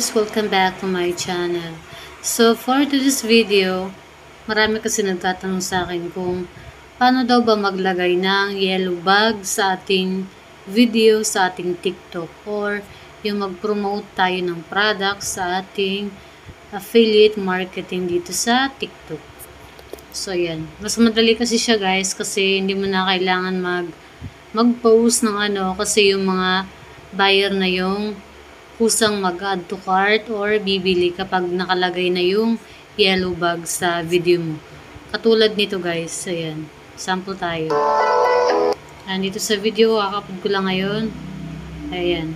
guys! Welcome back to my channel. So for today's video, marami kasi nagtatanong sa akin kung paano daw ba maglagay ng yellow bag sa ating video sa ating TikTok or yung mag-promote tayo ng product sa ating affiliate marketing dito sa TikTok. So yan, mas madali kasi siya guys kasi hindi mo na kailangan mag-post ng kasi yung mga buyer na yung kusang mag-add to cart or bibili kapag nakalagay na yung yellow bag sa video mo. Katulad nito guys, ayan, sample tayo. Dito sa video, kakapod ko lang ngayon. Ayan.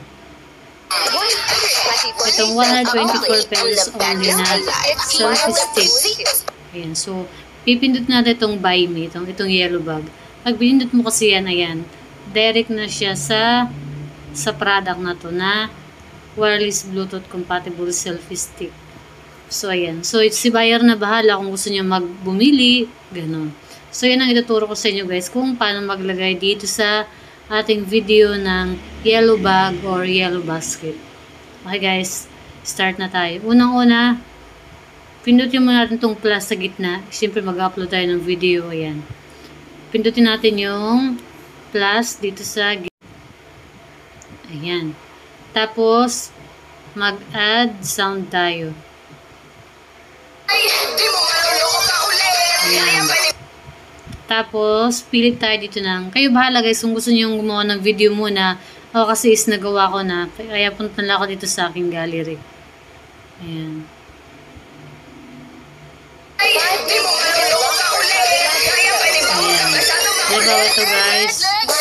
Itong 124 pesos only na selfie stick. Ayan, so pipindot natin itong buy me, itong yellow bag. Pag pinindot mo kasi yan, ayan, direct na siya sa product na to na wireless Bluetooth compatible selfie stick. So, ayan. So, si buyer na bahala kung gusto niya bumili, ganun. So, yan ang ituturo ko sa inyo guys kung paano maglagay dito sa ating video ng yellow bag or yellow basket. Okay guys, start na tayo. Unang-una, pindutin muna natin itong plus sa gitna. Siyempre, mag-upload tayo ng video. Ayan. Pindutin natin yung plus dito sa gitna. Ayan. Tapos, mag-add sound tayo. Ayan. Tapos, pilit tayo dito ng, kayo bahala guys, kung gusto nyo gumawa ng video muna, ako kasi is nagawa ko na, kaya punta na ako dito sa aking gallery. Ayan. Ayan. Diba ito guys?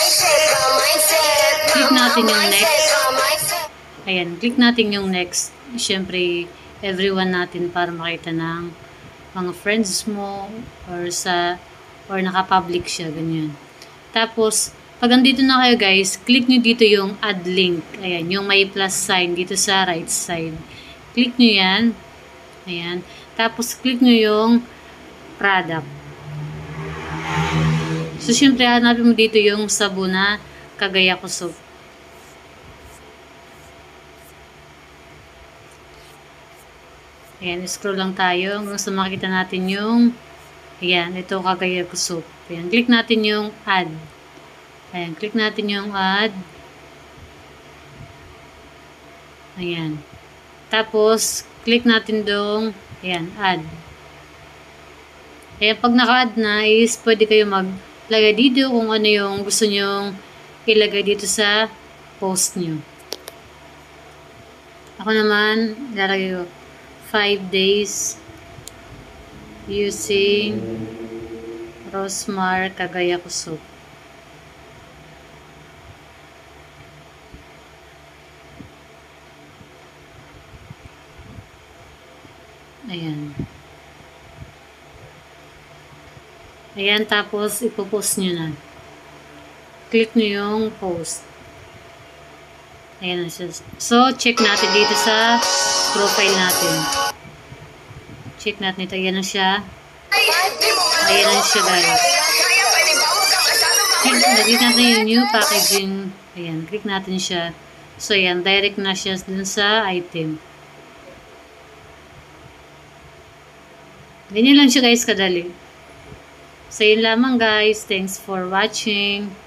Click natin yung next. Ayan, click natin yung next. Siyempre, everyone natin para makita ng mga friends mo or naka-public siya, ganyan. Tapos, pag andito na kayo guys, click nyo dito yung add link. Ayan, yung may plus sign dito sa right side. Click nyo yan. Ayan. Tapos, click nyo yung product. So, siyempre, hanapin mo dito yung sabon na Kagaya Ko Soap. Ayan, scroll lang tayo hanggang sa makita natin yung, ayan, ito Kagaya Ko Soap. Ayan, click natin yung add. Ayan, click natin yung add. Ayan. Tapos, click natin dong, ayan, add. Ayan, pag naka-add na is pwede kayo maglagay dito kung ano yung gusto nyong ilagay dito sa post nyo. Ako naman, lalagay ko 5 days using Rosmar Kagaya Ko Soap. Ayan. Ayan, tapos ipopost nyo na. Click nyo yung post. Ayan na siya. So, check natin dito sa profile natin. Check natin ito. Ayan na siya. Ayan na siya guys. Click natin yung new packaging. Ayan. Click natin siya. So, ayan. Direct na siya dun sa item. Ganyan lang siya guys kadali. So, yun lamang guys. Thanks for watching.